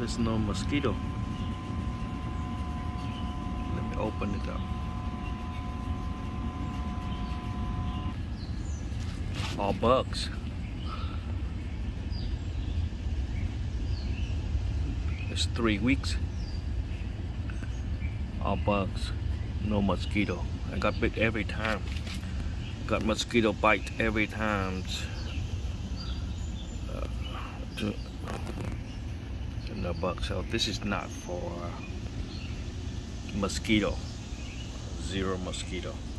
There's no mosquito. Let me open it up. All bugs. It's 3 weeks. All bugs. No mosquito. I got bit every time. Got mosquito bite every time. No bugs. So this is not for mosquito. Zero mosquito.